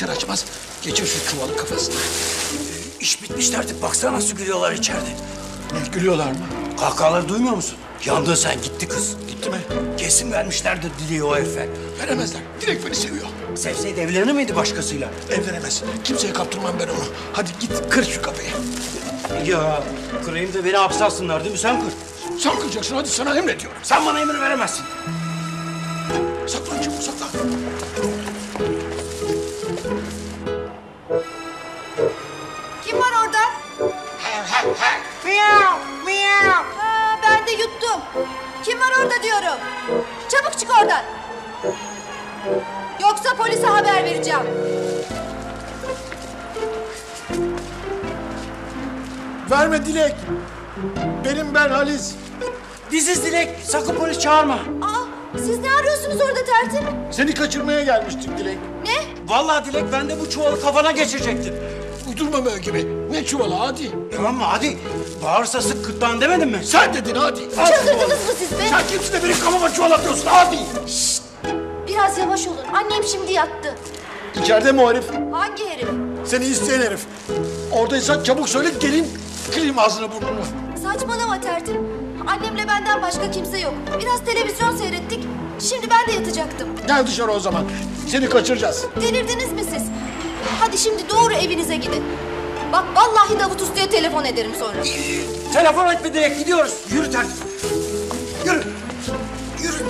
açar açmaz geçir şu çuvalı kafasına. İş bitmiş artık. Baksana nasıl gülüyorlar içeride. Ne gülüyorlar mı? Kahkahaları duymuyor musun? Yandın sen, gitti kız. Gitti mi? Kesin vermişlerdir Dilek'i o herife. Veremezler. Dilek beni seviyor. Sevseydi evlenir miydi başkasıyla? Evlenemez. Kimseye kaptırmam ben onu. Hadi git kır şu kapıyı. Ya kırayım da beni hapse alsınlar değil mi? Sen kır. Sen kıracaksın, hadi sana emrediyorum. Sen bana emir veremezsin. Saklan çabuk, saklan. Kim var orada? Miyav, miyav. Ha, ben de yuttum. Kim var orada diyorum. Çabuk çık oradan. Yoksa polise haber vereceğim. Verme Dilek. Benim ben Halis. Diziz Dilek, sakın polis çağırma. Aa, siz ne arıyorsunuz orada tertip? Seni kaçırmaya gelmiştik Dilek. Ne? Vallahi Dilek, ben de bu çuvalı kafana geçirecektim. Uydurma böyle gibi. Ne çuvalı hadi. Tamam mı? Hadi. Bağırsa sık gırtlağını demedin mi? Sen dedin hadi. Çıldırdınız mı siz be? Sen kimsin de benim kafama çuval atıyorsun hadi. Biraz yavaş olun. Annem şimdi yattı. İçeride mi o herif? Hangi herif? Seni isteyen herif. Oradaysan çabuk söyle gelin kırayım ağzını burnunu. Saçmalama tertip. Annemle benden başka kimse yok. Biraz televizyon seyrettik. Şimdi ben de yatacaktım. Gel dışarı o zaman. Seni kaçıracağız. Delirdiniz mi siz? Hadi şimdi doğru evinize gidin. Bak vallahi Davut Usta'ya telefon ederim sonra. Telefon etme Dilek, gidiyoruz. Yürü tertip. Yürü. Yürü.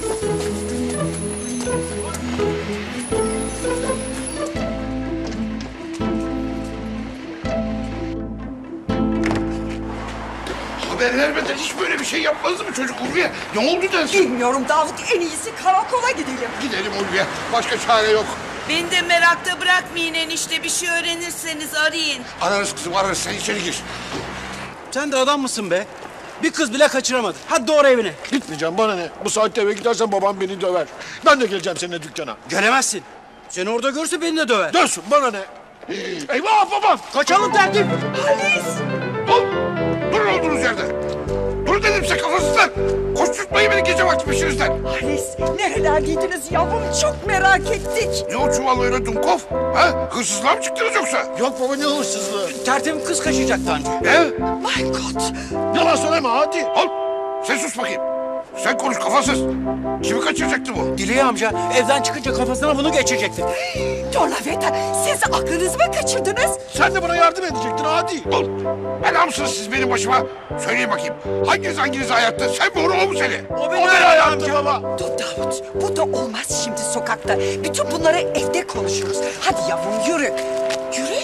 Haber vermeden hiç böyle bir şey yapmazdı mı çocuk Ulviye? Ne oldu dersin? Bilmiyorum Davut, en iyisi karakola gidelim. Gidelim Ulviye. Başka çare yok. Beni de merakta bırakmayın enişte. Bir şey öğrenirseniz arayın. Ararız kızım ararız. Sen içeri gir. Sen de adam mısın be? Bir kız bile kaçıramadın. Hadi doğru evine. Gitmeyeceğim bana ne? Bu saatte eve gidersen babam beni döver. Ben de geleceğim seninle dükkana. Gelemezsin. Seni orada görse beni de döver. Dönsün bana ne? Eyvah babam! Kaçalım tertip. Halis! Dur! Durun olduğunuz yerde. Dur dedim size kafasızlar. Koşturtmayın beni gece vakti peşinizden. Halis, nerelerdeydiniz yavrum? Çok merak ettik. Ne o çuval öyle Dumkov? Ha? Hırsızlığa mı çıktınız yoksa? Yok baba ne hırsızlığı? Tertibim kız kaçacaktı anca. Ne? My God! Yalan söyleme hadi. Al! Sen sus bakayım. Sen konuş kafasız. Kimi kaçıracaktı bu? Dilek amca evden çıkınca kafasına bunu geçirecekti. Dolaveta, siz aklınızı mı kaçırdınız? Sen de bana yardım edecektin hadi. Dur! Bela mısınız siz benim başıma? Söyleyin bakayım. Hanginiz hayatta? Sen mi onu o mu seni? O beni Hayatım baba. Dur Davut, bu da olmaz şimdi sokakta. Bütün bunları evde konuşuruz. Hadi yavrum yürü. Yürü.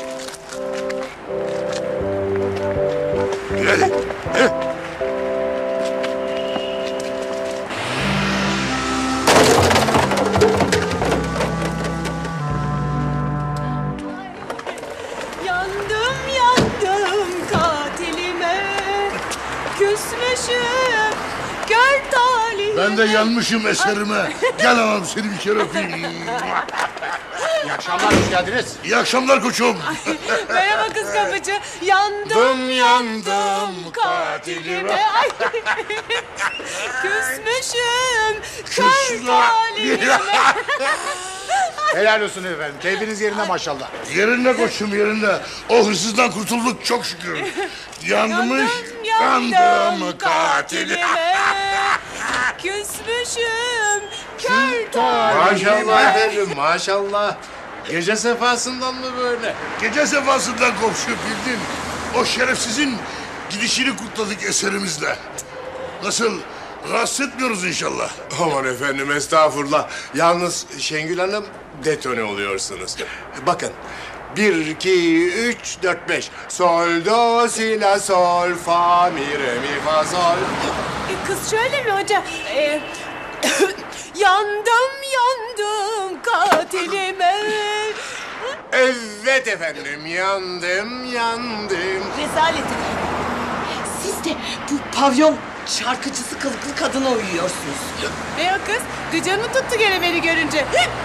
Yürü hadi. Yürü. Yandım yandım katilime. Küsmüşüm gör talihime. Ben de yanmışım eserime. Gel anam seni bir kere öpeyim. İyi akşamlar hoş geldiniz. İyi akşamlar koçum. Merhaba kız kapıcı. Yandım yandım katilime. Ay. Küsmüşüm kör talihime. Helal olsun efendim. Keyfiniz yerinde maşallah. Yerinde koçum yerinde. O hırsızdan kurtulduk çok şükür. Yanmış yandım katilime. Küsmüşüm kör talihime. Maşallah efendim maşallah. Gece sefasından mı böyle? Gece sefasından komşu bildin. O şerefsizin gidişini kutladık eserimizle. Nasıl? Rahatsız etmiyoruz inşallah. Aman efendim estağfurullah. Yalnız Şengül Hanım detone oluyorsunuz. Bakın. 1, 2, 3, 4, 5. Sol, do, si, la, sol, fa, mi, re, mi, fa, sol. Kız şöyle mi hocam? Yandım yandım katilime. Evet efendim yandım yandım. Rezalet. Siz de bu pavyon şarkıcısı kılıklı kadına uyuyorsunuz. Ne o kız? Gıcanı tuttu gene beni görünce.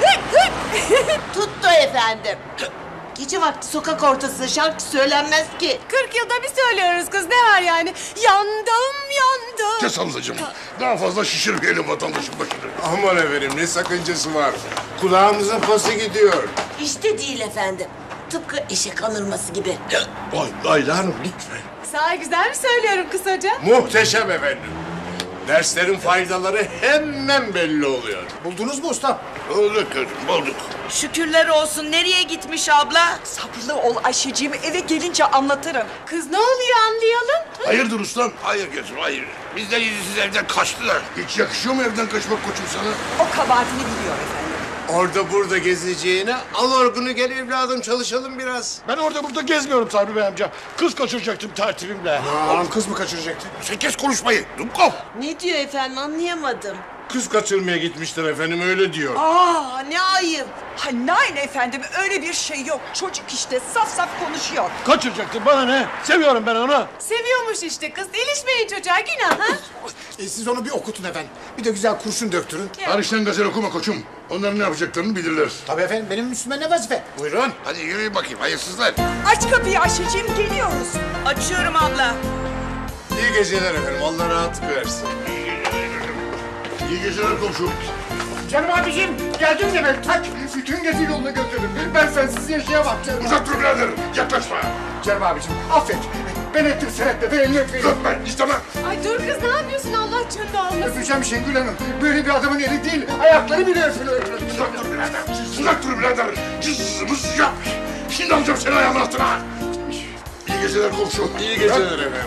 Tuttu efendim. Gece vakti sokak ortasında şarkı söylenmez ki. 40 yılda bir söylüyoruz kız, ne var yani? Yandım yandım. Kes ablacığım. Daha fazla şişirmeyelim vatandaşın başını. Aman efendim ne sakıncası var? Kulağımızın pası gidiyor. İşte değil efendim. Tıpkı eşek alınması gibi. Ay Ayla Hanım lütfen. Sağ güzel mi söylüyorum kısaca? Muhteşem efendim. Derslerin faydaları hemen belli oluyor. Buldunuz mu ustam? Bulduk kızım bulduk. Şükürler olsun. Nereye gitmiş abla? Sabırlı ol Ayşeciğim. Eve gelince anlatırım. Kız ne oluyor anlayalım. Hayırdır ustam? Hayır gözüm hayır. Bizden izinsiz evden kaçtılar. Hiç yakışıyor mu evden kaçmak koçum sana? O kabahatini biliyor efendim. Orada burada gezeceğine al orgunu gel evladım çalışalım biraz. Ben orada burada gezmiyorum Sabri Bey amca. Kız kaçıracaktım tertibimle. Anam kız mı kaçıracaktı? Sen kes konuşmayı. Dumkov. Ne diyor efendim anlayamadım. Kız kaçırmaya gitmişler efendim öyle diyor. Aa ne ayıp. Ha nein efendim öyle bir şey yok. Çocuk işte saf saf konuşuyor. Kaçıracaktım bana ne? Seviyorum ben onu. Seviyormuş işte kız. İlişmeyin çocuğa günah ha. Siz onu bir okutun efendim. Bir de güzel kurşun döktürün. Hariçten gazel okuma koçum. Onların ne yapacaklarını bilirler. Tabii efendim benim üstüme ne vazife? Buyurun. Hadi yürüyün bakayım hayırsızlar. Aç kapıyı Ayşeciğim geliyoruz. Açıyorum abla. İyi geceler efendim Allah rahatlık versin. İyi geceler komşum. Canım abicim geldin mi? Tak bütün gezi yolunu götürdüm. Ben sensiz yaşayamam canım. Uzak dur birader. Yaklaşma. Canım abicim affet. Ben ettim senetle de elini öpeyim. Öpme istemem. Ay dur kız ne yapıyorsun Allah canını almasın. Öpeceğim Şengül Hanım. Böyle bir adamın eli değil. Ayakları bile öpülür. Uzak dur birader. Uzak dur birader. Cızımız yap. Şimdi alacağım seni ayağımın altına. İyi geceler komşu. İyi geceler efendim.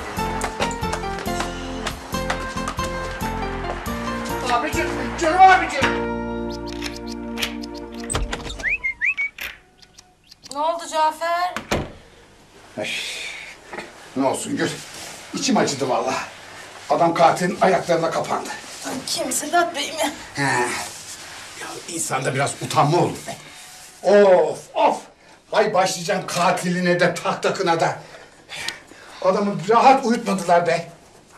Abicim, canım abicim. Ne oldu Cafer? Ne olsun Gül. İçim acıdı vallahi. Adam katilin ayaklarına kapandı. Kim Sedat Bey mi? He. Ya insanda biraz utanma olur be. Of of. Hay başlayacağım katiline de tahtakına da. Adamı rahat uyutmadılar be.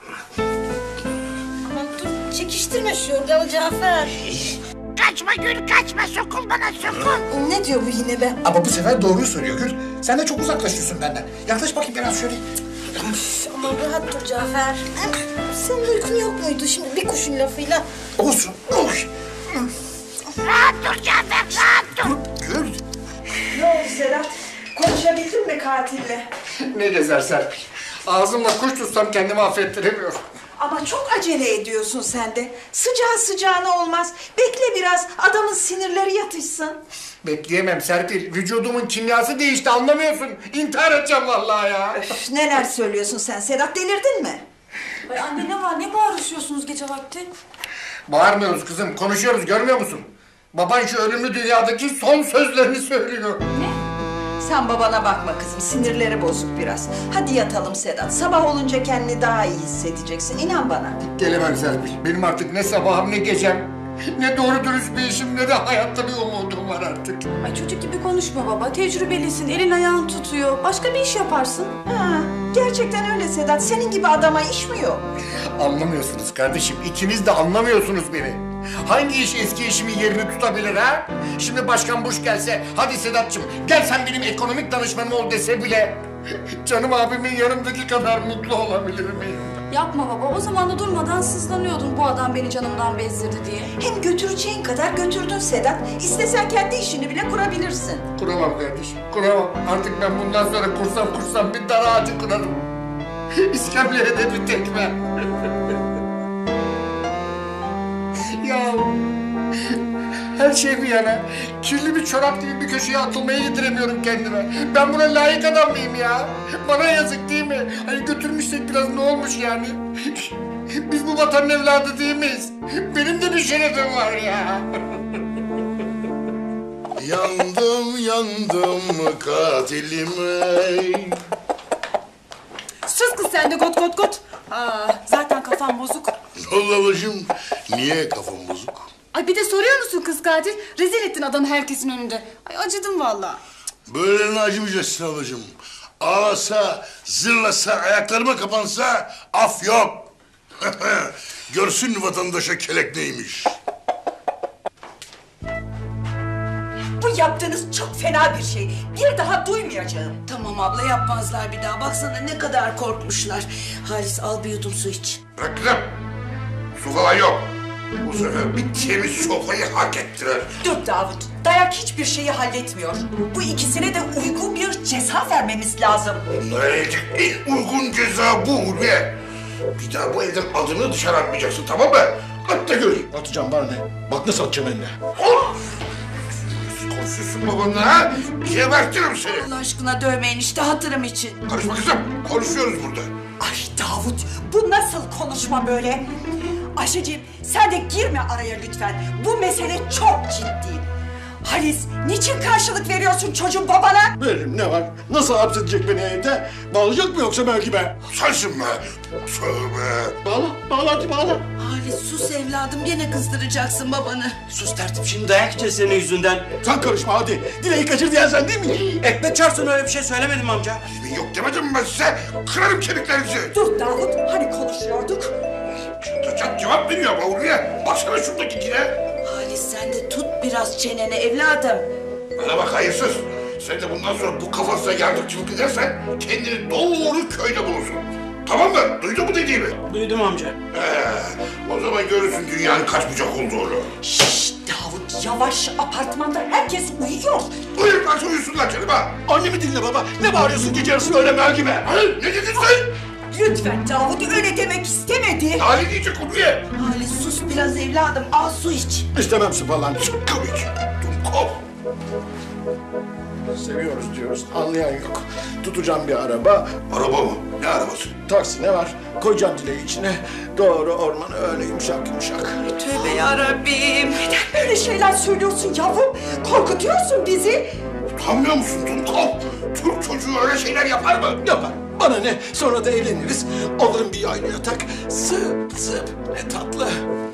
Aman dur çekiştirme şu yorganı Cafer. Kaçma Gül kaçma sokul bana sokul. Ne diyor bu yine be? Ama bu sefer doğruyu söylüyor Gül. Sen de çok uzaklaşıyorsun benden. Yaklaş bakayım biraz şöyle. Aman rahat dur Cafer. Senin uykun yok muydu şimdi bir kuşun lafıyla? Olsun. Oy. Rahat dur Cafer rahat dur. Gül. Ne oldu Sedat? Konuşabildin mi katille? Ne gezer Serpil. Ağzımla kuş tutsam kendimi affettiremiyorum. Ama çok acele ediyorsun sen de. Sıcağı sıcağına olmaz. Bekle biraz adamın sinirleri yatışsın. Bekleyemem Serpil. Vücudumun kimyası değişti anlamıyorsun. İntihar edeceğim vallahi ya. Öf, neler söylüyorsun sen Sedat delirdin mi? Ay anne ne var ne bağırışıyorsunuz gece vakti? Bağırmıyoruz kızım. Konuşuyoruz görmüyor musun? Baban şu ölümlü dünyadaki son sözlerini söylüyor. Sen babana bakma kızım sinirleri bozuk biraz. Hadi yatalım Sedat. Sabah olunca kendini daha iyi hissedeceksin. İnan bana. Gelemem Serpil. Benim artık ne sabahım ne gecem. Ne doğru dürüst bir işim ne de hayatta bir umudum var artık. Ay çocuk gibi konuşma baba. Tecrübelisin, elin ayağın tutuyor. Başka bir iş yaparsın. Ha, gerçekten öyle Sedat. Senin gibi adama iş mi yok? Anlamıyorsunuz kardeşim. İkiniz de anlamıyorsunuz beni. Hangi iş eski işimin yerini tutabilir ha? Şimdi Başkan Bush gelse, hadi Sedat'cığım gel sen benim ekonomik danışmanım ol dese bile... ...canım abimin yanımdaki kadar mutlu olabilir miyim? Yapma baba. O zaman da durmadan sızlanıyordun bu adam beni canımdan bezdirdi diye. Hem götüreceğin kadar götürdün Sedat. İstesen kendi işini bile kurabilirsin. Kuramam kardeşim, kuramam. Artık ben bundan sonra kursam bir dar ağacı kurarım. İskemleye de bir tekme. Ya her şey bir yana, kirli bir çorap gibi bir köşeye atılmayı yediremiyorum kendime. Ben buna layık adam mıyım ya? Bana yazık değil mi? Hani götürmüşsek biraz ne olmuş yani? Biz bu vatanın evladı değil miyiz? Benim de bir şerefim var ya. Yandım katilime. Sus kız sen de got. Zaten kafam bozuk. Ne oldu ablacığım? Niye kafam bozuk? Ay bir de soruyor musun kız katil? Rezil ettin adamı herkesin önünde. Ay acıdım vallahi. Böylelerine acımayacaksın ablacığım. Ağlasa, zırlasa, ayaklarıma kapansa af yok. Görsün vatandaşa kelek neymiş. Bu yaptığınız çok fena bir şey. Bir daha duymayacağım. Tamam abla yapmazlar bir daha. Baksana ne kadar korkmuşlar. Halis al bir yudum su iç. Bırak kızım. Su falan yok. Bu sefer bir temiz sofrayı hak ettiler. Dur Davut. Dayak hiçbir şeyi halletmiyor. Bu ikisine de uygun bir ceza vermemiz lazım. Bunlara verecek en uygun ceza bu Hulya. Bir daha bu evden adını dışarı atmayacaksın, tamam mı? At da göreyim. Atacağım bana ne? Bak nasıl atacağım eline. Konuşuyorsun babanla ha? Gebertirim seni. Allah aşkına dövmeyin işte hatırım için. Karışma kızım. Konuşuyoruz burada. Ay Davut, bu nasıl konuşma böyle? Ayşeciğim, sen de girme araya lütfen. Bu mesele çok ciddi. Halis, niçin karşılık veriyorsun çocuğun babana? Veririm, ne var? Nasıl hapsedecek beni evde? Bağlayacak mı yoksa belki be? Sensin be. Tövbe. Bağla hadi bağla. Halis sus evladım gene kızdıracaksın babanı. Sus tertip, şimdi dayak yiyeceğiz senin yüzünden. Sen karışma hadi. Dileği kaçır diyen sen değil mi? Ekmek çarpsın, öyle bir şey söylemedim amca. Kimin yok demedim mi ben size? Kırarım kemiklerinizi. Dur Davut, hani konuşuyorduk? Çat cevap veriyor ama Hulya. Baksana şuradaki ikine. Halis sen de tut biraz çeneni evladım. Bana bak hayırsız. Sen de bundan sonra bu kafasına yardımcılık edersen kendini doğru köyde bulursun. Tamam mı? Duydun mu dediğimi? Duydum amca. O zaman görürsün dünyanın kaç bucak olduğunu. Şşş Davut, yavaş, apartmanda herkes uyuyor. Uyurlarsa uyusunlar canım ha. Annemi dinle baba. Ne bağırıyorsun gece yarısı öyle mel gibi? Hayır, ne dedin sen? Lütfen Davut, öyle demek istemedi. Ali diyecek Hulya. Halis sus biraz evladım al su iç. İstemem su falan. Kıvıç, Dumkov. Seviyoruz diyoruz. Anlayan yok. Tutacağım bir araba. Araba mı? Ne arabası? Taksi ne var? Koyacağım dileği içine. Doğru ormana öyle yumuşak yumuşak. Tövbe yarabbim. Neden böyle şeyler söylüyorsun yavrum? Korkutuyorsun bizi. Utanmıyor musun Dumkov? Türk çocuğu öyle şeyler yapar mı? Yapar. Bana ne? Sonra da evleniriz. Alırım bir yaylı yatak. Zıp zıp. Ne tatlı.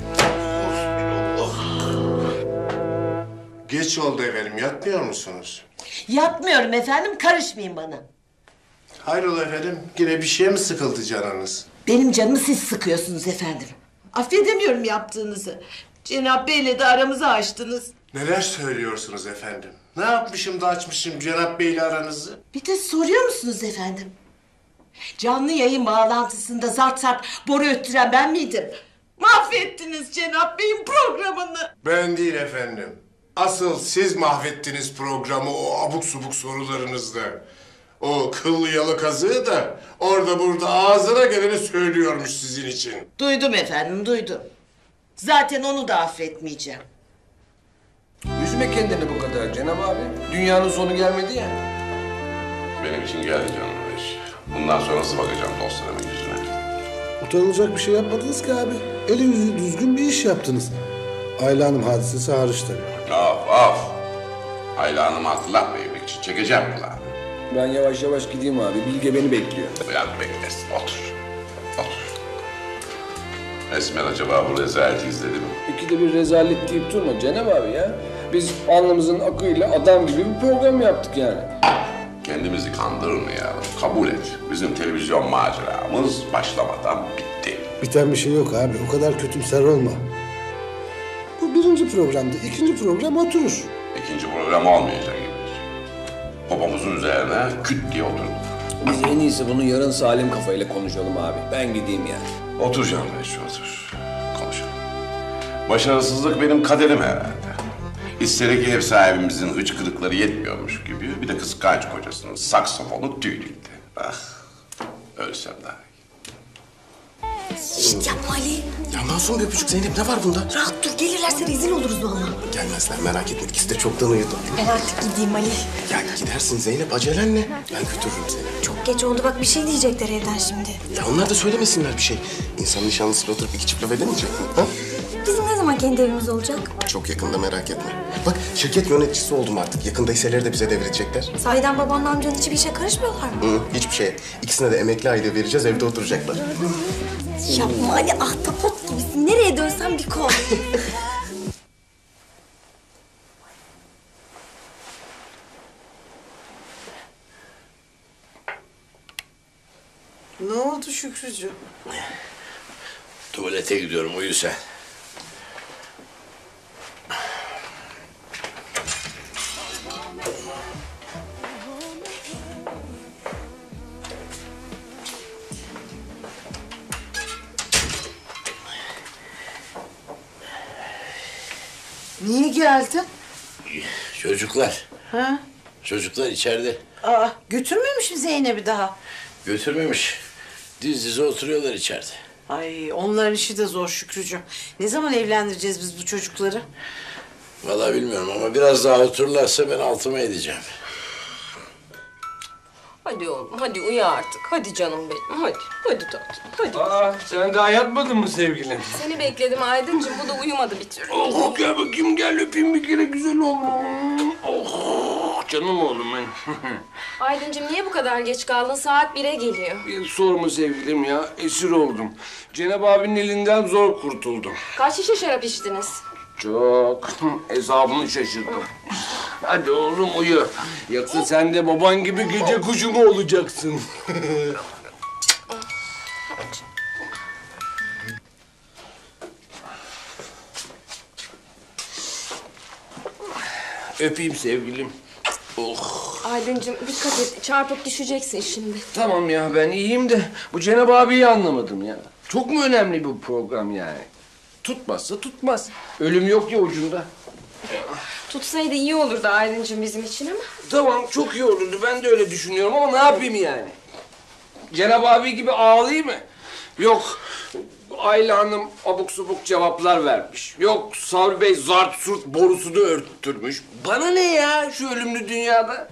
Geç oldu efendim, yatmıyor musunuz? Yapmıyorum efendim karışmayın bana. Hayrola efendim, yine bir şeye mi sıkıldı canınız? Benim canımı siz sıkıyorsunuz efendim. Affedemiyorum yaptığınızı. Cenab Bey'le de aramızı açtınız. Neler söylüyorsunuz efendim? Ne yapmışım da açmışım Cenap Bey'le aranızı? Bir de soruyor musunuz efendim? Canlı yayın bağlantısında zart zart boru öttüren ben miydim? Mahvettiniz Cenab Bey'in programını. Ben değil efendim. Asıl siz mahvettiniz programı o abuk subuk sorularınızla. O kıllı yalı kazığı da orada burada ağzına geleni söylüyormuş sizin için. Duydum efendim duydum. Zaten onu da affetmeyeceğim. Üzme kendini bu kadar Cenab abi. Dünyanın sonu gelmedi ya. Benim için geldi canım iş. Bundan sonra nasıl bakacağım dostlarımın yüzüne? Utanılacak bir şey yapmadınız ki abi. Eli yüzü düzgün bir iş yaptınız. Ayla Hanım hadisesi hariç tabii. Of. Ayla Hanım'ı hatırlatmayın için çekeceğim kulağını. Ben yavaş yavaş gideyim abi. Bilge beni bekliyor. Biraz beklesin. Otur. Esmer acaba bu rezaleti izledi mi? İkide bir rezalet deyip durma Cenab abi ya. Biz alnımızın akıyla adam gibi bir program yaptık yani. Kendimizi kandırmayalım. Kabul et. Bizim televizyon maceramız başlamadan bitti. Biten bir şey yok abi. O kadar kötümser olma. Bu birinci programdı. İkinci program oturur. İkinci program olmayacak gibi. Popomuzun üzerine küt diye oturduk. Biz en iyisi bunu yarın salim kafayla konuşalım abi. Ben gideyim yani. Otur canım Reşit, otur. Konuşalım. Başarısızlık benim kaderim herhalde. İstedik ev sahibimizin hıçkırıkları yetmiyormuş gibi bir de kıskanç kocasının saksafonu tüylüydü. Ah, ölsem daha iyi. Şişt yapma Ali. Ya masum bir öpücük Zeynep, ne var bunda? Rahat dur gelirlerse rezil oluruz vallahi. Gelmezler, merak etme, ikisi de çoktan uyudu. Ben artık gideyim Ali. Ya gidersin Zeynep, acelen ne? Ben götürürüm seni. Çok geç oldu bak bir şey diyecekler evden şimdi. Ya onlar da söylemesinler bir şey. İnsan nişanlısıyla oturup iki çift laf edemeyecek mi? Ha? Bizim ne zaman kendi evimiz olacak? Çok yakında, merak etme. Bak şirket yöneticisi oldum artık. Yakında hisseleri de bize devredecekler. Sahiden babanla amcan hiçbir işe karışmıyorlar mı? Hı, hiçbir şeye. İkisine de emekli aile vereceğiz, evde oturacaklar. Yapma Ali ahtapot gibisin. Nereye dönsen bir kol. Ne oldu Şükrücüğüm? Tuvalete gidiyorum, uyu sen. Niye geldin? Çocuklar. Ha? Çocuklar içeride. Aa, götürmemiş mi Zeynep'i daha? Götürmemiş. Diz dize oturuyorlar içeride. Ay, onların işi de zor Şükrücüğüm. Ne zaman evlendireceğiz biz bu çocukları? Vallahi bilmiyorum ama biraz daha otururlarsa ben altıma edeceğim. Hadi oğlum, hadi uyu artık. Hadi canım benim, hadi. Hadi tatlım, hadi. Aa, sen daha yatmadın mı sevgilim? Seni bekledim Aydıncığım, bu da uyumadı bir türlü. Oh, gel bakayım, gel öpeyim bir kere, güzel oğlum. Oh, canım oğlum benim. Aydıncığım niye bu kadar geç kaldın? Saat 1'e geliyor. Sorma sevgilim ya, esir oldum. Cenab abinin elinden zor kurtuldum. Kaç şişe şarap içtiniz? Çok. Hesabını şaşırdım. Hadi oğlum uyu. Yoksa sen de baban gibi gece kuşu mu olacaksın? Öpeyim sevgilim. Oh. Aydıncığım dikkat et, çarpıp düşeceksin şimdi. Tamam ya, ben iyiyim de bu Cenab abiyi anlamadım ya. Çok mu önemli bu program yani? Tutmazsa tutmaz. Ölüm yok ya ucunda. Tutsaydı iyi olurdu Aydıncığım bizim için ama. Tamam, çok iyi olurdu. Ben de öyle düşünüyorum ama ne yapayım yani? Cenab abi gibi ağlayayım mı? Yok, Ayla Hanım abuk subuk cevaplar vermiş. Yok, Sabri Bey zart surt borusunu örttürmüş. Bana ne ya şu ölümlü dünyada?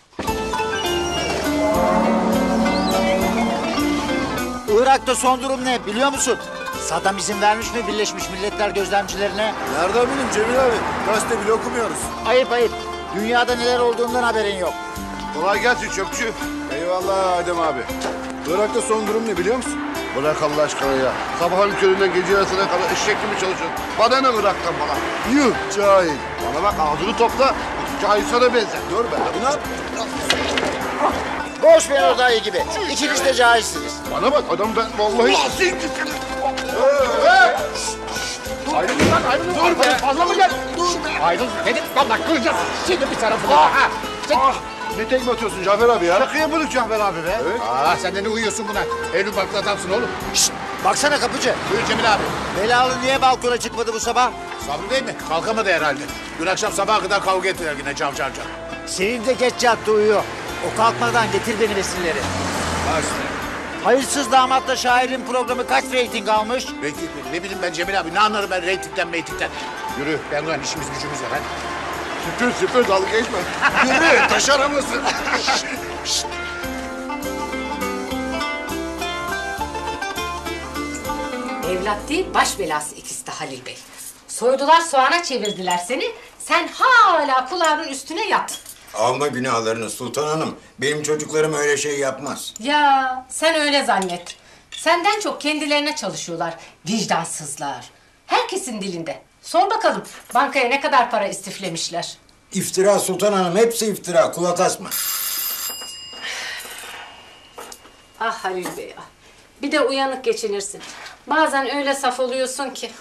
Irak'ta son durum ne biliyor musun? Saddam izin vermiş mi Birleşmiş Milletler gözlemcilerine? Nereden bileyim Cemil abi? Gazete bile okumuyoruz. Ayıp ayıp. Dünyada neler olduğundan haberin yok. Kolay gelsin çöpçü. Eyvallah Adem abi. Irak'ta son durum ne biliyor musun? Bırak Allah aşkına ya. Sabahın köründen gece yarısına kadar eşek gibi çalışıyorsun. Bana ne Irak'tan falan? Yuh cahil. Bana bak ağzını topla. Cahil sana benzer. Dur be. Ne yap? Boş ver o dayı gibi. İkiniz de cahilsiniz. Bana bak adam ben vallahi... Ayrılın lan, ayrılın. Dur be, fazla mı gel? Ayrıl dedim, vallahi kıracağız. Şimdi bir tarafını. Ne tekme atıyorsun Cafer abi ya? Şaka yapılık Cafer abi be. Evet. Sen de ne uyuyorsun buna? Evli barklı adamsın oğlum. Şşt, baksana kapıcı. Buyur Cemil abi. Belalı niye balkona çıkmadı bu sabah? Sabri Bey mi? Kalkamadı herhalde. Dün akşam sabaha kadar kavga ettiler yine cav. Senin de geç yattı uyuyor. O kalkmadan getir beni besinleri. Hayırsız damatla şairin programı kaç reyting almış? Reyting mi? Ne bileyim ben Cemil abi. Ne anlarım ben reytingden meytingden. Yürü, ben ulan işimiz gücümüz var hadi. Süpür dalga geçme. Yürü taş aramasın. Evlat değil, baş belası ikisi de Halil Bey. Soydular, soğana çevirdiler seni. Sen hala kulağının üstüne yat. Alma günahlarını Sultan Hanım. Benim çocuklarım öyle şey yapmaz. Ya sen öyle zannet. Senden çok kendilerine çalışıyorlar. Vicdansızlar. Herkesin dilinde. Sor bakalım bankaya ne kadar para istiflemişler. İftira Sultan Hanım, hepsi iftira. Kulak asma. Ah Halil Bey ah. Bir de uyanık geçinirsin. Bazen öyle saf oluyorsun ki.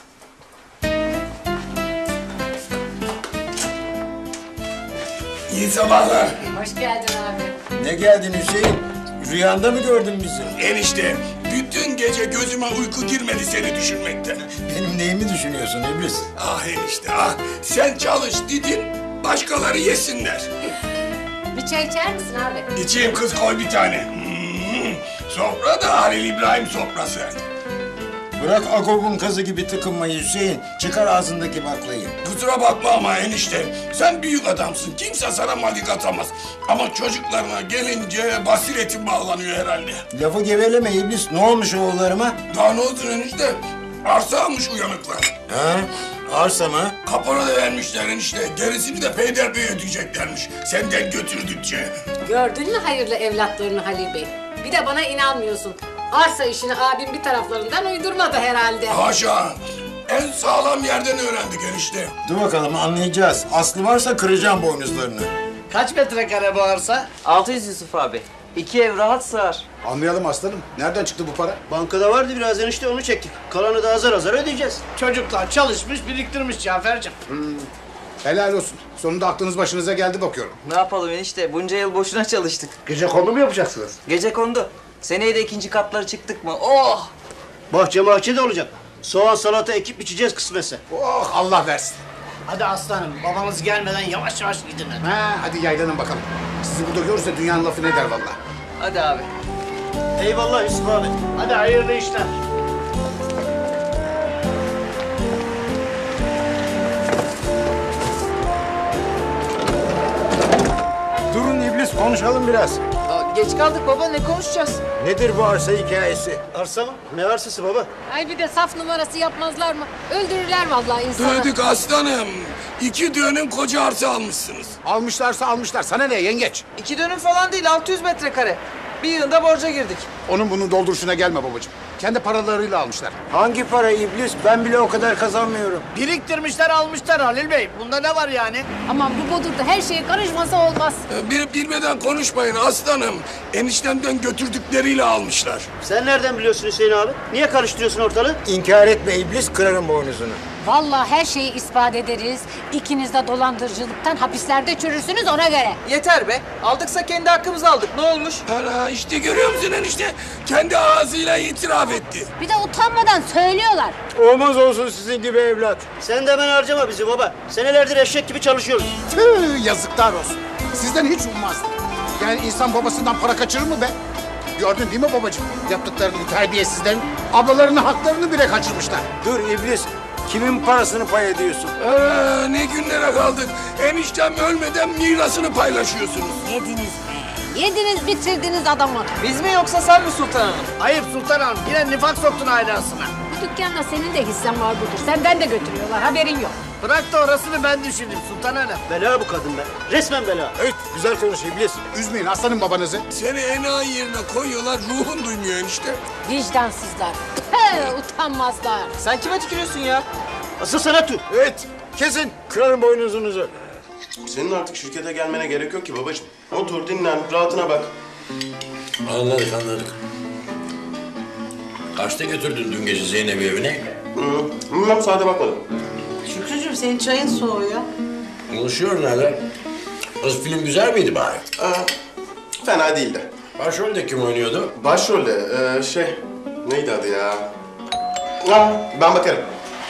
İyi sabahlar. Hoş geldin abi. Ne geldin Hüseyin? Rüyanda mı gördün bizi? Enişte, bütün gece gözüme uyku girmedi seni düşünmekten. Benim neyimi düşünüyorsun iblis? Ah enişte ah, sen çalış didin, başkaları yesinler. Bir çay içer misin abi? İçeyim kız koy bir tane. Sofra da Halil İbrahim sofrası. Bırak Agop'un kazı gibi tıkınmayı Hüseyin. Çıkar ağzındaki baklayı. Kusura bakma ama enişte, sen büyük adamsın. Kimse sana malik atamaz. Ama çocuklarına gelince basiretin bağlanıyor herhalde. Lafı geveleme iblis. Ne olmuş oğullarıma? Daha ne olsun enişte? Arsa almış uyanıklar. Ha? Arsa mı? Kapora da vermişler enişte. Gerisini de peyderpey ödeyeceklermiş. Senden götürdükçe. Gördün mü hayırlı evlatlarını Halil Bey? Bir de bana inanmıyorsun. Arsa işini abim bir taraflarından uydurmadı herhalde. Haşa! En sağlam yerden öğrendik enişte. Dur bakalım anlayacağız. Aslı varsa kıracağım boynuzlarını. Kaç metrekare bu arsa? 600 Yusuf abi. 2 ev rahat sığar. Anlayalım aslanım. Nereden çıktı bu para? Bankada vardı biraz enişte onu çektik. Kalanı da azar azar ödeyeceğiz. Çocuklar çalışmış biriktirmiş Cafer'cim. Helal olsun. Sonunda aklınız başınıza geldi bakıyorum. Ne yapalım enişte? Bunca yıl boşuna çalıştık. Gecekondu mu yapacaksınız? Gecekondu. Seneye de 2. katlara çıktık mı? Oh! Bahçe de olacak. Soğan salata ekip biçeceğiz kısmetse. Oh Allah versin. Hadi aslanım, babamız gelmeden yavaş yavaş gidin. Ha, hadi yaylanın bakalım. Sizi burada görürse dünyanın lafı ne der vallahi. Hadi abi. Eyvallah Yusuf abi. Hadi hayırlı işler. Durun iblis konuşalım biraz. Geç kaldık baba, ne konuşacağız? Nedir bu arsa hikayesi? Arsa mı? Ne arsası baba? Ay bir de saf numarası yapmazlar mı? Öldürürler vallahi insanı. Duyduk aslanım. 2 dönüm koca arsa almışsınız. Almışlarsa almışlar. Sana ne yengeç? 2 dönüm falan değil, 600 metrekare. Bir yılda borca girdik. Onun bunun dolduruşuna gelme babacığım. Kendi paralarıyla almışlar. Hangi para iblis? Ben bile o kadar kazanmıyorum. Biriktirmişler almışlar Halil Bey. Bunda ne var yani? Aman bu bodurda her şeye karışmasa olmaz. Bilmeden konuşmayın aslanım. Eniştemden götürdükleriyle almışlar. Sen nereden biliyorsun Hüseyin abi? Niye karıştırıyorsun ortalığı? İnkar etme iblis, kırarım boynuzunu. Vallahi her şeyi ispat ederiz. İkiniz de dolandırıcılıktan hapislerde çürürsünüz ona göre. Yeter be. Aldıksa kendi hakkımızı aldık. Ne olmuş? Hala işte görüyor musun enişte? Kendi ağzıyla itiraf etti. Bir de utanmadan söylüyorlar. Olmaz olsun sizin gibi evlat. Sen de hemen harcama bizi baba. Senelerdir eşek gibi çalışıyoruz. Tüh, yazıklar olsun. Sizden hiç ummazdım. Yani insan babasından para kaçırır mı be? Gördün değil mi babacığım? Yaptıklarını terbiyesizlerin ablalarının haklarını bile kaçırmışlar. Dur iblis. Kimin parasını pay ediyorsun? Ne günlere kaldık. Eniştem ölmeden mirasını paylaşıyorsunuz. Yediniz be. Yediniz bitirdiniz adamı. Biz mi yoksa sen mi Sultan Hanım? Ayıp Sultan Hanım. Yine nifak soktun ailesine. Bu dükkanda senin de hissen var budur. Senden de götürüyorlar haberin yok. Bırak da orasını ben düşündüm Sultan Hanım. Bela bu kadın be. Resmen bela. Evet, güzel konuş iblis. Üzmeyin aslanım babanızı. Seni enayi yerine koyuyorlar, ruhun duymuyor enişte. Vicdansızlar. Utanmazlar. Sen kime tükürüyorsun ya? Asıl sana tüh. Evet, kesin. Kırarım boynuzunuzu. Senin artık şirkete gelmene gerek yok ki babacığım. Otur, dinlen, rahatına bak. Anladık. Kaçta götürdün dün gece Zeynep'i evine? Bilmem, sade bakmadım. Şükrücüğüm senin çayın soğuyor. Konuşuyor neler? Kız film güzel miydi bari? Fena değildi. Başrolde kim oynuyordu? Başrolde neydi adı ya? Ben bakarım.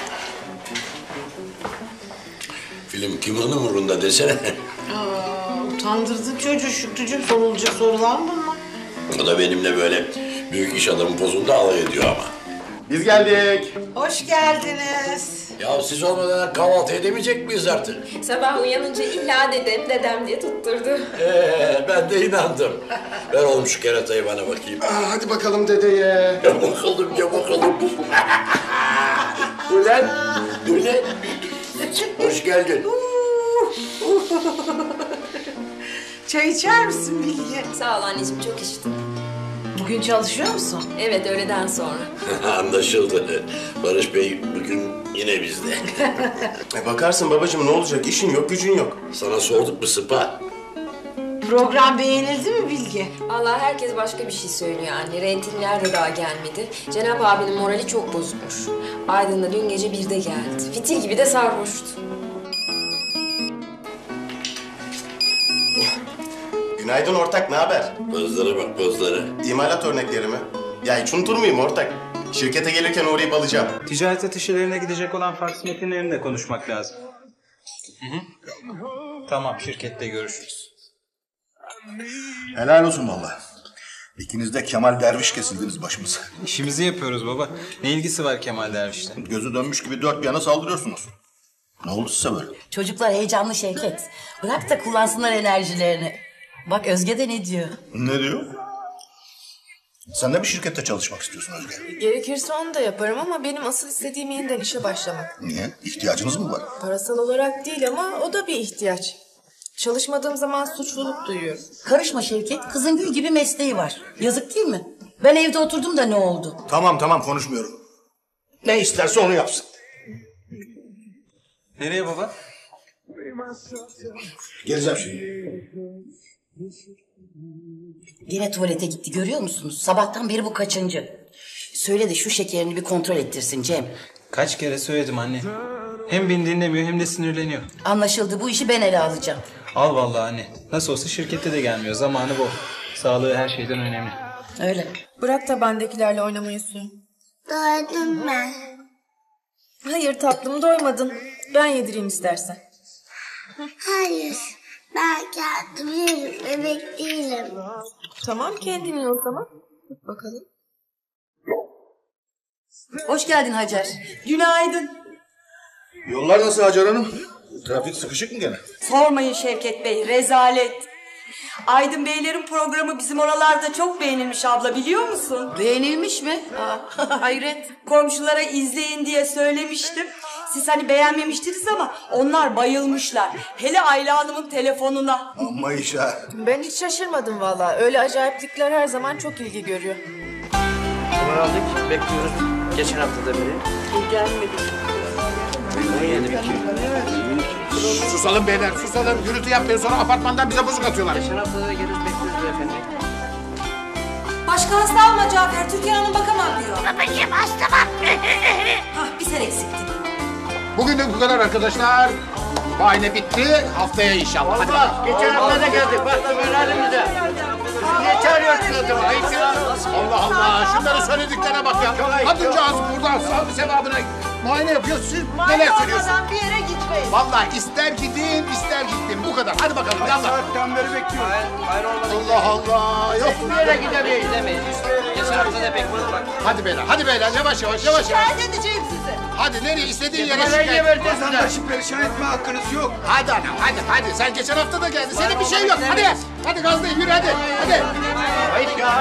Film kimin umurunda desene. Utandırdın çocuğu Şükrücüğüm, sorulacak sorular mı bunlar? O da benimle böyle büyük iş adamı pozunda alay ediyor ama. Biz geldik. Hoş geldiniz. Ya siz olmadan kahvaltı edemeyecek miyiz artık? Sabah uyanınca illa dedem diye tutturdu. Ben de inandım. Ver oğlum şu keratayı bana bakayım. Hadi bakalım dedeye. Ya bakalım. Ulan. Hoş geldin. Çay içer misin Bilge? Sağ ol anneciğim, çok içtim. Bugün çalışıyor musun? Evet, öğleden sonra. Anlaşıldı. Barış Bey bugün yine bizde. Bakarsın babacığım, ne olacak? İşin yok, gücün yok. Sana sorduk mu Sıpa? Program beğenildi mi Bilge? Vallahi herkes başka bir şey söylüyor anne. Reytingler de daha gelmedi. Cenap abinin morali çok bozukmuş. Aydın da dün gece 1'de geldi. Fitil gibi de sarhoştu. Günaydın ortak, ne haber? Pozlara bak, pozlara. İmalat örnekleri mi? Ya hiç unutur muyum ortak? Şirkete gelirken uğrayıp alacağım. Ticaret atışlarına gidecek olan faks metinlerini de konuşmak lazım. Tamam, şirkette görüşürüz. Helal olsun vallahi. İkiniz de Kemal Derviş kesildiniz başımıza. İşimizi yapıyoruz baba. Ne ilgisi var Kemal Derviş'le? Gözü dönmüş gibi dört bir yana saldırıyorsunuz. Ne oldu size böyle? Çocuklar heyecanlı Şevket. Bırak da kullansınlar enerjilerini. Bak Özge de ne diyor? Ne diyor? Sen de bir şirkette çalışmak istiyorsun Özge. Gerekirse onu da yaparım ama benim asıl istediğim yeniden işe başlamak. Niye? İhtiyacınız mı var? Parasal olarak değil ama o da bir ihtiyaç. Çalışmadığım zaman suçluluk duyuyorum. Karışma Şevket. Kızın gül gibi mesleği var. Yazık değil mi? Ben evde oturdum da ne oldu? Tamam konuşmuyorum. Ne isterse onu yapsın. Nereye baba? Geleceğim şimdi. Yine tuvalete gitti görüyor musunuz? Sabahtan beri bu kaçıncı? Söyle de şu şekerini bir kontrol ettirsin Cem. Kaç kere söyledim anne. Hem beni dinlemiyor hem de sinirleniyor. Anlaşıldı, bu işi ben ele alacağım. Al vallahi anne. Nasıl olsa şirkette de gelmiyor. Zamanı bu. Sağlığı her şeyden önemli. Öyle. Bırak da bendekilerle oynamayı Su. Doydum ben. Hayır tatlım, doymadın. Ben yedireyim istersen. Hayır. Ben kendim yerim. Bebek değilim. Tamam kendin ye o zaman. Tut bakalım. Hoş geldin Hacer. Günaydın. Yollar nasıl Hacer Hanım? Trafik sıkışık mı gene? Sormayın Şevket Bey, rezalet. Aydın Beylerin programı bizim oralarda çok beğenilmiş abla, biliyor musun? Beğenilmiş mi? Hayret. Komşulara izleyin diye söylemiştim. Siz hani beğenmemiştiniz ama onlar bayılmışlar. Hele Ayla Hanım'ın telefonuna. Amma iş ha. Ben hiç şaşırmadım vallahi. Öyle acayiplikler her zaman çok ilgi görüyor. Numara aldık, bekliyoruz. Geçen hafta da beri. Gelmedi. Susalım beyler, susalım. Gürültü yapmayın, sonra apartmandan bize bozuk atıyorlar. Geçen hafta da geliriz, bekliyoruz beyefendi. Başka hasta alma Cafer, Türkan Hanım bakamam diyor. Babacığım hasta bak. Hah, bir sen eksiktin. Bugün de bu kadar arkadaşlar. Muayene bitti, haftaya inşallah. Hadi bak. Geçen hafta da geldik, baktım öyle halimize. Niye çağırıyorsunuz adamı? Ayıp ya. Allah Allah, şunların söylediklerine bak ya. Kadıncağız buradan sevabına muayene yapıyor, siz neler söylüyorsunuz? bir yere gitmeyin. Vallahi ister gidin, ister gittim. Bu kadar. Hadi bakalım, yallah. Saatten beri bekliyoruz. Hayır olmadı. Allah Allah. Yok. Bir yere gidemeyiz. Geçen hafta da bekliyoruz bak. Hadi beyler, yavaş yavaş. Şikayet edeceğim sizi. Hadi nereye, istediğin yere Bana şikayet. vatandaşı perişan etme hakkınız yok. Hadi anam, hadi. Sen geçen hafta da geldin. Senin bir şey yok. Hadi gazlayın, yürü hadi. Ayıp ya.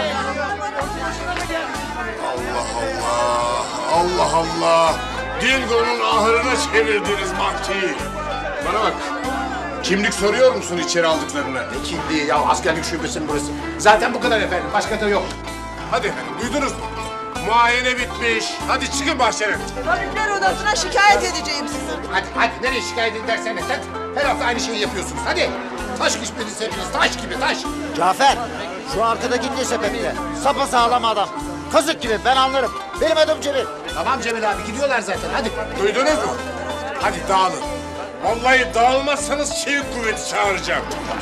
Allah Allah. Dingo'nun ahırına çevirdiniz mantıyı. Bana bak. Kimlik soruyor musun içeri aldıklarına? Ne kimliği ya, askerlik şubesinin burası. Zaten bu kadar efendim, başka da yok. Hadi efendim, duydunuz mu? Muayene bitmiş. Hadi çıkın bahçene. Tabipler odasına şikayet edeceğim sizi. Hadi nereye şikayet edersen et. Her hafta aynı şeyi yapıyorsunuz. Hadi. Taş kişmeniz hepiniz, taş gibi taş. Cafer, şu arkadaki ne sebeple? Sapasağlam adam. Kazık gibi, ben anlarım. Benim adım Cemil. Tamam Cemil abi, gidiyorlar zaten, hadi. Duydunuz mu? Hadi dağılın. Vallahi dağılmazsanız çevik kuvveti çağıracağım.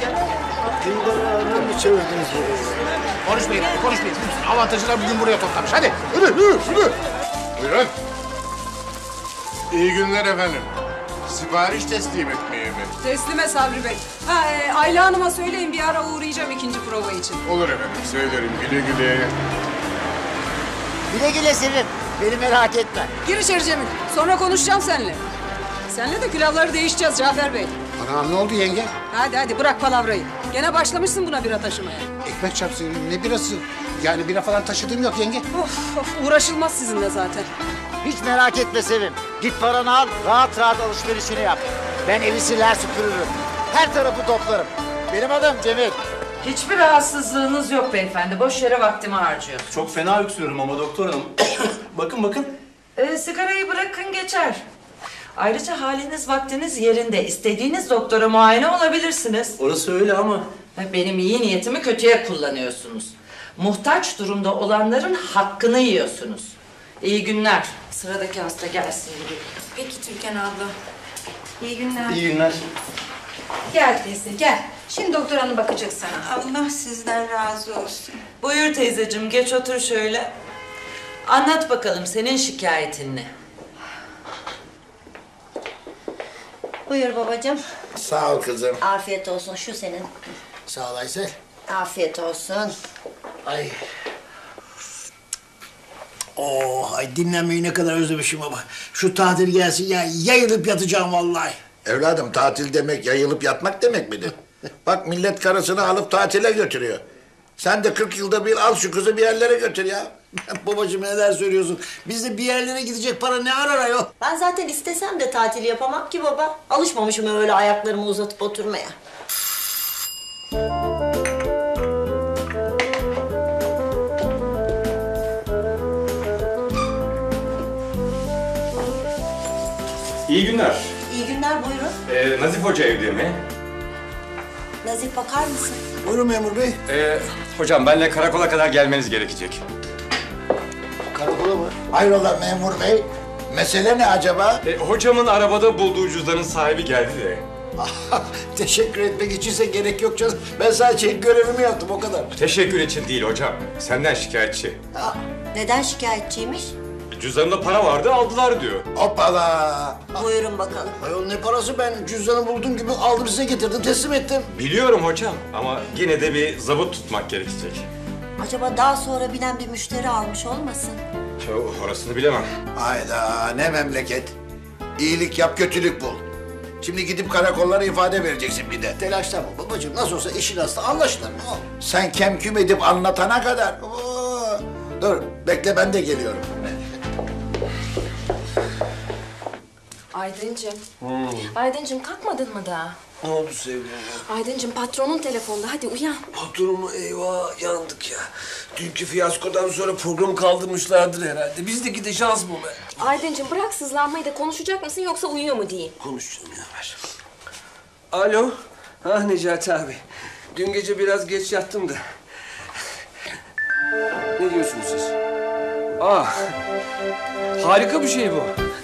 Konuşmayın. Bütün avantajlar bugün buraya toplamış. Hadi, yürü. Buyurun. İyi günler efendim. Sipariş teslim etmeye mi? Teslime Sabri Bey. Ayla Hanım'a söyleyin bir ara uğrayacağım ikinci prova için. Olur efendim, söylerim. Güle güle. Güle güle Sevim. Beni merak etme. Gir içeri Cemil. Sonra konuşacağım seninle. Seninle de külahları değişeceğiz Cafer Bey. Anam ne oldu yenge? Hadi bırak palavrayı. Gene başlamışsın buna bira taşımaya. Ekmek çarpsın, ne birası? Yani bira falan taşıdığım yok yenge. Of, uğraşılmaz sizinle zaten. Hiç merak etme Sevim. Git paranı al, rahat alışverişini yap. Ben evi siler süpürürüm. Her tarafı toplarım. Benim adım Cemil. Hiçbir rahatsızlığınız yok beyefendi. Boş yere vaktimi harcıyorsun. Çok fena öksürüyorum ama doktor hanım. bakın. Sigarayı bırakın geçer. Ayrıca haliniz vaktiniz yerinde. İstediğiniz doktora muayene olabilirsiniz. Orası öyle ama. Benim iyi niyetimi kötüye kullanıyorsunuz. Muhtaç durumda olanların hakkını yiyorsunuz. İyi günler. Sıradaki hasta gelsin gibi. Peki Türkan abla. İyi günler. İyi günler. Gel teyze gel. Şimdi doktor hanım bakacak sana. Allah sizden razı olsun. Buyur teyzeciğim, geç otur şöyle. Anlat bakalım senin şikayetin ne? Buyur babacığım. Sağ ol kızım. Afiyet olsun, şu senin. Sağ ol Aysel. Afiyet olsun. Ay. Ay dinlenmeyi ne kadar özlemişim ama. Şu tatil gelsin ya, yayılıp yatacağım vallahi. Evladım tatil demek yayılıp yatmak demek midir? Bak millet karısını alıp tatile götürüyor. Sen de 40 yılda bir al şu kızı bir yerlere götür ya. Babacığım neler söylüyorsun? Bizde bir yerlere gidecek para ne arar ayol? Ben zaten istesem de tatil yapamam ki baba. Alışmamışım öyle ayaklarımı uzatıp oturmaya. İyi günler. İyi günler, buyurun. Nazif Hoca evde mi? Nazif bakar mısın? Buyurun memur bey. Hocam benimle karakola kadar gelmeniz gerekecek. Karakola mı? Hayrola memur bey? Mesele ne acaba? Hocamın arabada bulduğu cüzdanın sahibi geldi de. Teşekkür etmek içinse gerek yok canım. Ben sadece görevimi yaptım o kadar. Teşekkür için değil hocam. Senden şikayetçi. Neden şikayetçiymiş? Cüzdanında para vardı, aldılar diyor. Hoppala. Buyurun bakalım. Ayol ne parası, ben cüzdanı buldum gibi aldım size getirdim teslim ettim. Biliyorum hocam ama yine de bir zabıt tutmak gerekecek. Acaba daha sonra binen bir müşteri almış olmasın? Orasını bilemem. Hayda, ne memleket. İyilik yap, kötülük bul. Şimdi gidip karakollara ifade vereceksin bir de. Telaşlanma babacığım, nasıl olsa işin aslı anlaşılır. Sen kemküm edip anlatana kadar. Dur, bekle, ben de geliyorum. Aydıncığım. Aydıncığım kalkmadın mı daha? Ne oldu sevgilim? Aydıncığım patronun telefonda, hadi uyan. Patronum, eyvah, yandık ya. Dünkü fiyaskodan sonra programı kaldırmışlardır herhalde. Bizdeki de şans bu be. Aydıncığım bırak sızlanmayı da, konuşacak mısın yoksa uyuyor mu diyeyim? Konuşacağım ya, ver. Alo. Ha Necati abi. Dün gece biraz geç yattım da. Ne diyorsunuz siz? Harika bir şey bu.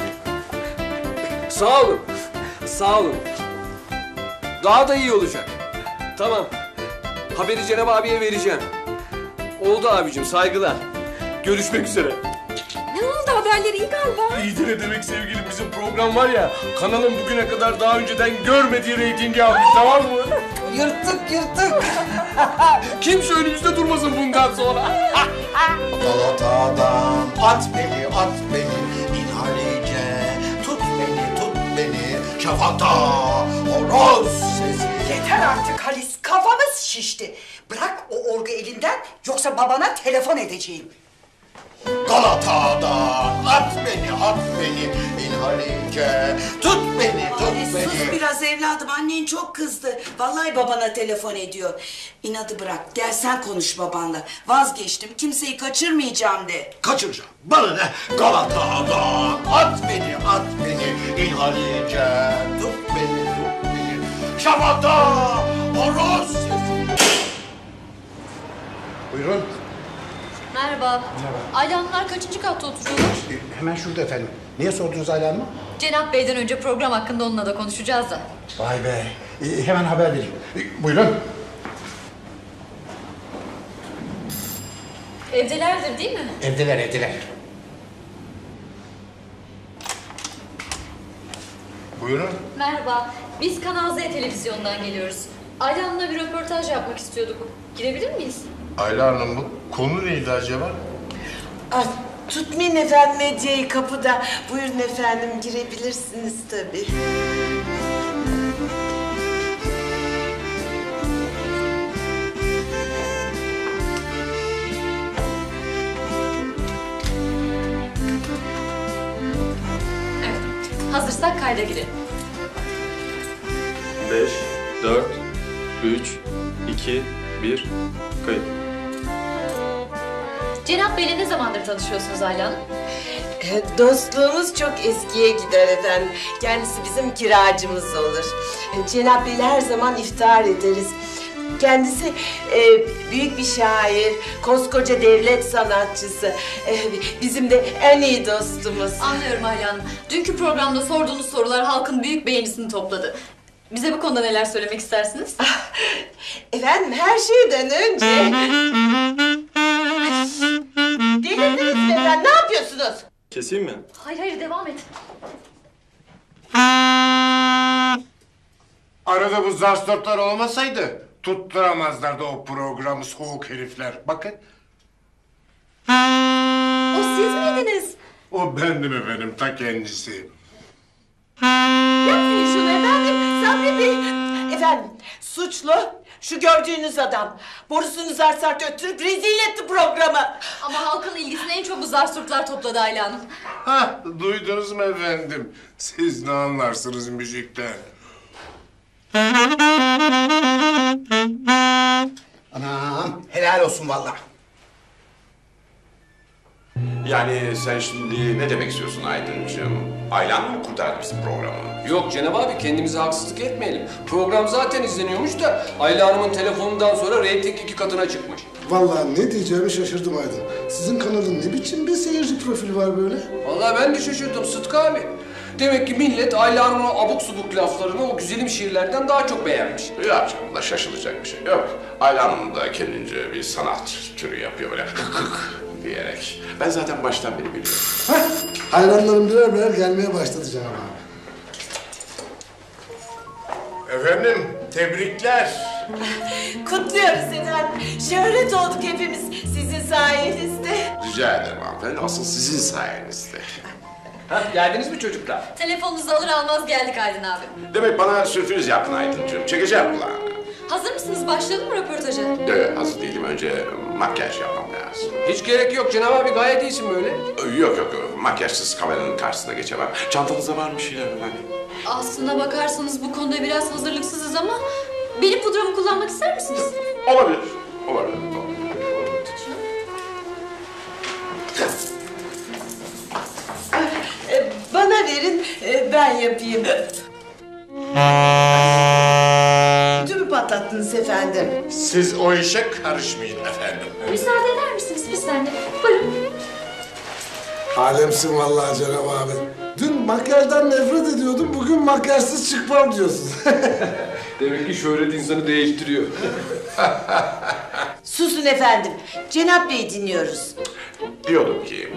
Sağ olun. Sağ olun. Daha da iyi olacak. Tamam. Haberi Cenab abiye vereceğim. Oldu abicim, saygılar. Görüşmek üzere. Ne oldu, haberleri iyi galiba? İyidir ne demek sevgilim, bizim program var ya, kanalın bugüne kadar daha önceden görmediği reytingi almış, tamam mı? Yırttık yırttık. Kimse önümüzde durmasın bundan sonra. Galata'dan at beni in Halice. Tut beni şafakta horoz sesi. Yeter artık Halis, kafamız şişti. Bırak o orgu elinden, yoksa babana telefon edeceğim. Galata'dan at beni in Halice. Tut beni Sus biraz evladım, annen çok kızdı. Vallahi babana telefon ediyor. İnadı bırak, gel sen konuş babanla. Vazgeçtim, kimseyi kaçırmayacağım de. Kaçıracağım, bana ne? Galata'dan at beni in Halice. Tut beni şafakta horoz sesi. Buyurun. Merhaba. Ayla Hanımlar kaçıncı katta oturuyorlar? Hemen şurada efendim. Niye sordunuz Ayla Hanım'a? Cenap Bey'den önce program hakkında onunla da konuşacağız da. Vay be. Hemen haber vereyim. Buyurun. Evdelerdir değil mi? Evdeler. Buyurun. Merhaba. Biz Kanal Z televizyondan geliyoruz. Ayla Hanım'la bir röportaj yapmak istiyorduk. Girebilir miyiz? Ayla Hanım, bu konu neydi acaba? Tutmayın efendim medyayı kapıda. Buyurun efendim, girebilirsiniz tabii. Hazırsak kayda girelim. 5, 4, 3, 2, 1, kayıt. Cenap Bey'le ne zamandır tanışıyorsunuz Ayla Hanım? Dostluğumuz çok eskiye gider efendim. Kendisi bizim kiracımız olur. Cenab-ı Bey'le her zaman iftar ederiz. Kendisi büyük bir şair, koskoca devlet sanatçısı. Bizim de en iyi dostumuz. Anlıyorum Ayla Hanım. Dünkü programda sorduğunuz sorular halkın büyük beğenisini topladı. Bize bu konuda neler söylemek istersiniz? Efendim her şeyden önce... Delirdiniz mi efendim? Ne yapıyorsunuz? Keseyim mi? Hayır devam et. Arada bu zarstoplar olmasaydı tutturamazlardı o programı, soğuk herifler. Bakın. O siz miydiniz? O bendim efendim, ta kendisi. Yapmayın şunu efendim. Sabri Bey. Efendim suçlu şu gördüğünüz adam. Borusunu zar zart öttürüp rezil etti programı. Ama halkın ilgisini en çok bu zarsturtlar topladı Ayla Hanım. Hah, duydunuz mu efendim? Siz ne anlarsınız müzikten? Anam, helal olsun vallahi. Yani sen şimdi ne demek istiyorsun Aydıncığım? Aylan mı kurtardı bizim programı? Yok Cenab abi, kendimize haksızlık etmeyelim. Program zaten izleniyormuş da Ayla Hanım'ın telefonundan sonra reyting 2 katına çıkmış. Vallahi ne diyeceğimi şaşırdım Aydın. Sizin kanalın ne biçim bir seyirci profili var böyle? Vallahi ben de şaşırdım Sıtkı abi. Demek ki millet Ayla Hanım'ın abuk subuk laflarını o güzelim şiirlerden daha çok beğenmiş. Yok canım, da şaşılacak bir şey yok. Aylan Hanım da kendince bir sanat türü yapıyor böyle. diyerek. Ben zaten baştan beri biliyorum. Hayranlarım birer birer gelmeye başladı Cenab abi. Efendim, tebrikler. Kutluyoruz efendim. Şöhret olduk hepimiz sizin sayenizde. Rica ederim hanımefendi. Asıl sizin sayenizde. Geldiniz mi çocuklar? Telefonunuzu alır almaz geldik Aydın abi. Demek bana sürpriz yaptın Aydıncığım. Çekeceğim kulağını. Hazır mısınız? Başlayalım mı röportaja? Hazır değilim. Önce makyaj yapmam lazım. Hiç gerek yok Cenab abi, gayet iyisin böyle. Yok. Makyajsız kameranın karşısına geçemem. Çantanızda var mı şeyler hani? Aslına bakarsanız bu konuda biraz hazırlıksızız ama benim pudramı kullanmak ister misiniz? Olabilir. Bana verin, ben yapayım. Tümü patlattınız efendim. Siz o işe karışmayın efendim. Müsaade eder misiniz bir saniye? Buyurun. Alemsin vallahi Cenab abi. Dün makyajdan nefret ediyordum, bugün makyajsız çıkmam diyorsun. Demek ki şöhret insanı değiştiriyor. Susun efendim. Cenap Bey'i dinliyoruz. Diyordum ki...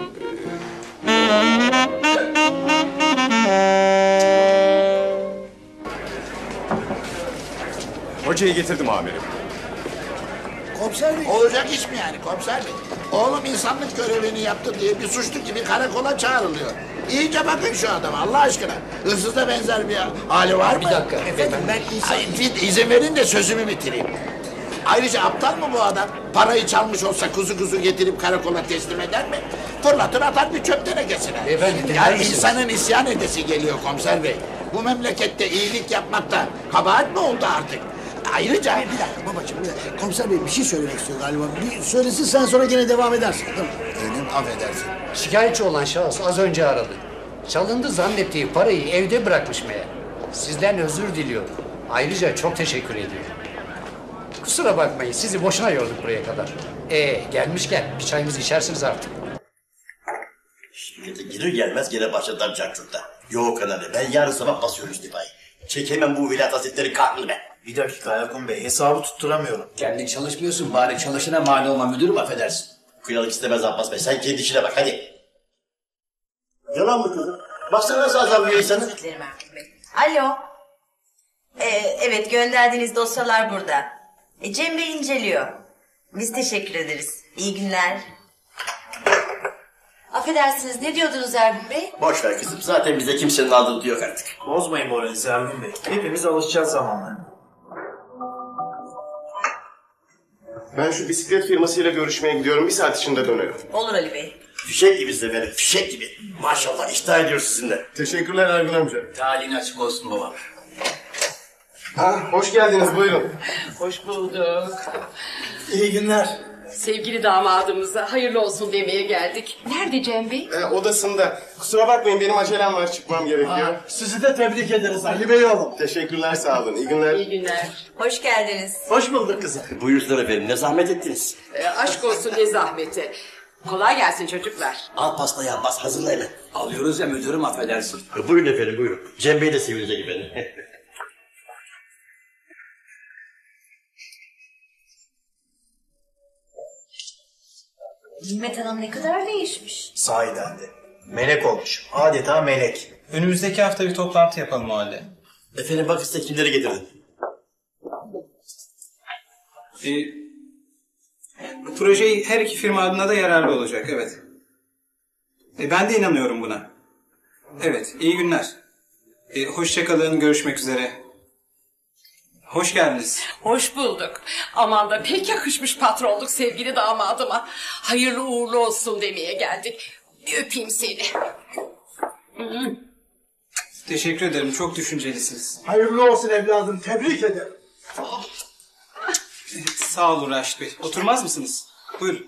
Hocayı getirdim amirim. Komiser bey. Olacak iş mi yani komiser bey? Oğlum insanlık görevini yaptı diye bir suçlu gibi karakola çağrılıyor. İyice bakın şu adama Allah aşkına. Hırsıza benzer bir hali var mı? Bir dakika. Efendim ben izin verin de sözümü bitireyim. Ayrıca aptal mı bu adam? Parayı çalmış olsa kuzu getirip karakola teslim eder mi? Fırlatır atar bir çöp tenekesine. Beyefendi, Yani insanın isyan edesi geliyor komiser bey. Bu memlekette iyilik yapmakta kabahat mi oldu artık? Ayrıca... Bir dakika babacığım, bir dakika. Komiser bey bir şey söylemek istiyor galiba. Bir söylesin, sen sonra gene devam edersin. Tamam. Benim affedersin. Şikayetçi olan şahıs az önce aradı. Çalındı zannettiği parayı evde bırakmış meğer. Sizden özür diliyor. Ayrıca çok teşekkür ediyor. Kusura bakmayın, sizi boşuna yorduk buraya kadar. Gelmişken bir çayımızı içersiniz artık. Şimdi gelir gelmez gene başladılar cakçurda. Yok kadar ben yarın sabah basıyorum istifayı. Çekemem bu vilayet hasretleri kalkmadı be. Bir dakika Erkun Bey, hesabı tutturamıyorum. Kendin çalışmıyorsun, bari çalışana mani olma müdürüm, affedersin. Kıyalık istemez Abbas Bey, sen kendi işine bak hadi. Yalan mı kızım? Baksana nasıl azarlıyor insanı. Alo. Evet, gönderdiğiniz dosyalar burada. Cem Bey inceliyor. Biz teşekkür ederiz. İyi günler. Affedersiniz, ne diyordunuz Ergun Bey? Boş ver kızım, zaten bize kimsenin aldığı yok artık. Bozmayın moralinizi Ergun Bey. Hepimiz alışacağız zamanla. Ben şu bisiklet firmasıyla görüşmeye gidiyorum. Bir saat içinde dönerim. Olur Ali Bey. Fişek gibisiniz efendim, fişek gibi. Maşallah, iştah ediyoruz sizinle. Teşekkürler Ergun amca. Talihin açık olsun babam. Hoş geldiniz, buyurun. Hoş bulduk. İyi günler. Sevgili damadımıza hayırlı olsun demeye geldik. Nerede Cem Bey? Odasında. Kusura bakmayın, benim acelem var, çıkmam gerekiyor. Sizi de tebrik ederiz Ali Bey oğlum. Teşekkürler, sağ olun. İyi günler. İyi günler. Hoş geldiniz. Hoş bulduk kızım. Buyursunlar efendim, ne zahmet ettiniz. Aşk olsun ne zahmeti. Kolay gelsin çocuklar. Al pastayı Abbas, hazırla hemen. Alıyoruz ya müdürüm affedersin. Buyurun efendim, buyurun. Cem Bey de sevinecek efendim. Nimet Hanım ne kadar değişmiş. Sahiden de. Melek olmuş. Adeta melek. Önümüzdeki hafta bir toplantı yapalım o halde. Efendim bak size kimleri getirdim. Bu proje her iki firma adına da yararlı olacak, evet. Ben de inanıyorum buna. Evet, iyi günler. Hoşça kalın, görüşmek üzere. Hoş geldiniz. Hoş bulduk. Aman da pek yakışmış patronluk sevgili damadıma. Hayırlı uğurlu olsun demeye geldik. Bir öpeyim seni. Teşekkür ederim, çok düşüncelisiniz. Hayırlı olsun evladım, tebrik ederim. Sağ olun Raşit Bey. Oturmaz mısınız? Buyurun.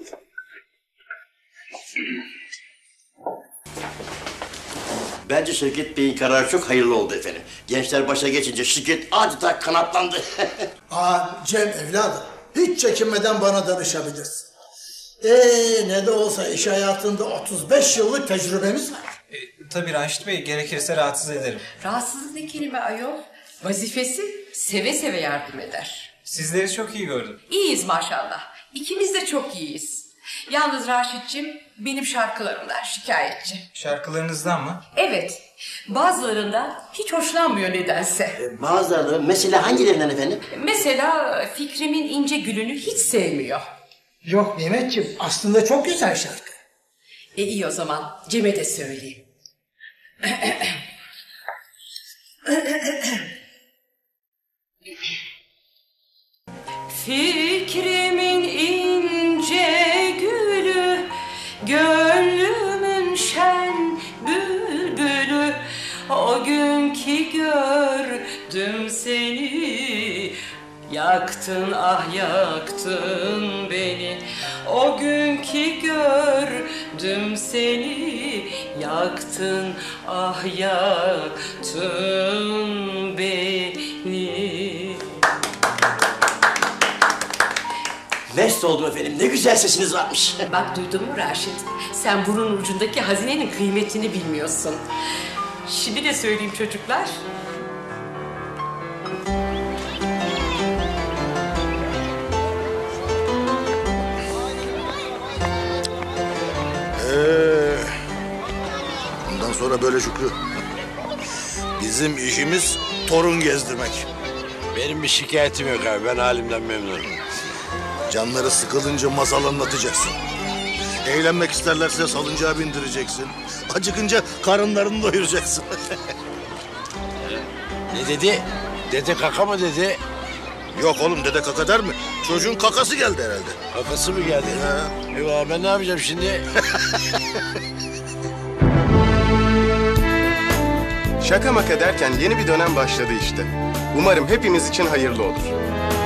Bence Şevket Bey'in kararı çok hayırlı oldu efendim. Gençler başa geçince şirket adeta kanatlandı. Cem evladım, hiç çekinmeden bana danışabilirsin. Ne de olsa iş hayatında 35 yıllık tecrübemiz var. Tabii Raşit Bey, gerekirse rahatsız ederim. Rahatsız ne kelime ayol? Vazifesi seve seve yardım eder. Sizleri çok iyi gördüm. İyiyiz maşallah. İkimiz de çok iyiyiz. Yalnız Raşit'cim benim şarkılarımdan şikayetçi. Şarkılarınızdan mı? Evet. Bazılarından hiç hoşlanmıyor nedense. Bazıları mesela hangilerinden efendim? Mesela Fikrim'in İnce Gülü'nü hiç sevmiyor. Yok Nimetciğim, aslında çok güzel şarkı. İyi o zaman Cem'e de söyleyeyim. Fikrimin ince gülü, gönlümün şen bülbülü. O gün ki gördüm seni, yaktın ah yaktın beni. O gün ki gördüm seni, yaktın ah yaktın beni. Mest oldum efendim. Ne güzel sesiniz varmış. Bak duydun mu Raşit? Sen burun ucundaki hazinenin kıymetini bilmiyorsun. Şimdi de söyleyeyim çocuklar. Bundan sonra böyle Şükrü. Bizim işimiz torun gezdirmek. Benim bir şikayetim yok abi. Ben halimden memnunum. Canları sıkılınca masal anlatacaksın. Eğlenmek isterlerse salıncağa bindireceksin. Acıkınca karınlarını doyuracaksın. Ne dedi? Dede kaka mı dedi? Yok oğlum, dede kaka der mi? Çocuğun kakası geldi herhalde. Kakası mı geldi? Eyvah, ben ne yapacağım şimdi? Şaka maka derken yeni bir dönem başladı işte. Umarım hepimiz için hayırlı olur.